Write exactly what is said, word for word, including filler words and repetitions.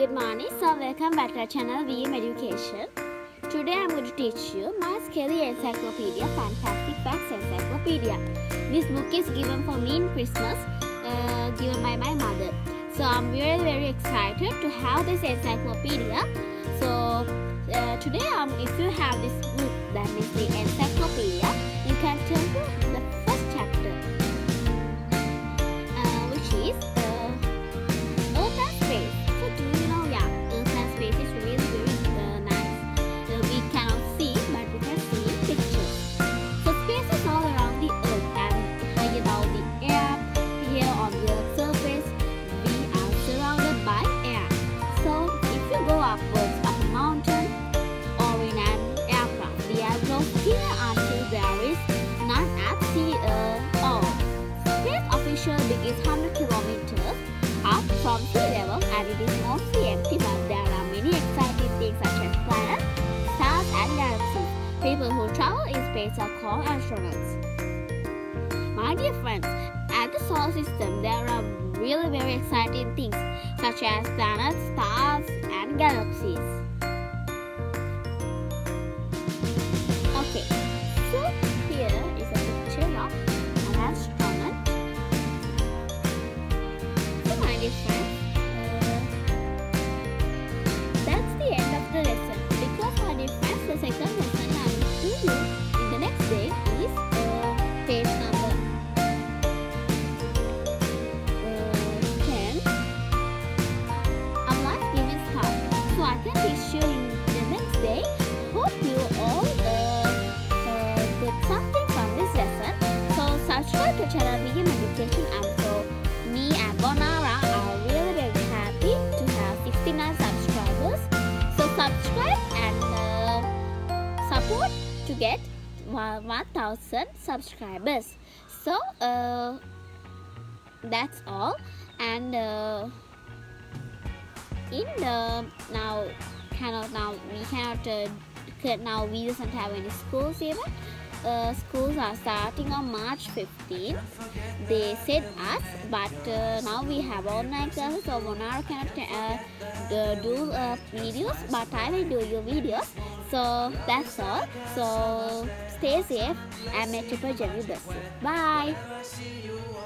Good morning, so welcome back to our channel V M Education. Today I am going to teach you Miles Kelly Encyclopedia Fantastic Facts Encyclopedia. This book is given for me in Christmas, uh, given by my mother. So I am very very excited to have this encyclopedia. So uh, today um, if you have this book, that is the encyclopedia, you can turn to the first chapter, uh, which is uh, Earth and Space. So do you know, yeah, Earth and Space is really very uh, nice. Uh, we cannot see, but we can see in pictures. So space is all around the Earth, and high above the air, here on the surface, we are surrounded by air. So if you go upwards up a mountain or in an aircraft, the air goes here until there is none at sea uh, all. Space officially begins one hundred kilometers up from sea level, and it is mostly empty, but there are many exciting things such as planets, stars and galaxies. People who travel in space are called astronauts. My dear friends, at the solar system there are really very exciting things such as planets, stars and galaxies. Okay, so here is a picture of an astronaut. So my dear friends, uh, that's the end of the lesson. Because my dear friends, the second lesson I will do you in the next day is uh, page number uh, ten. Our life giving start. So I can teach you in the next day. Hope you all uh, uh, get something from this lesson. So subscribe to channel V M Education, and so me and Bonara are really very happy to have sixty-nine subscribers. So subscribe and uh, support to get one thousand subscribers. So uh, that's all. And uh, in the now cannot now we cannot uh, now we doesn't have any schools even. Uh, schools are starting on March fifteenth. They said us, but uh, now we have online classes, so Monaro cannot uh, do uh, videos, but I will do your videos. So that's all. So stay safe and may Triple J bless you. Bye.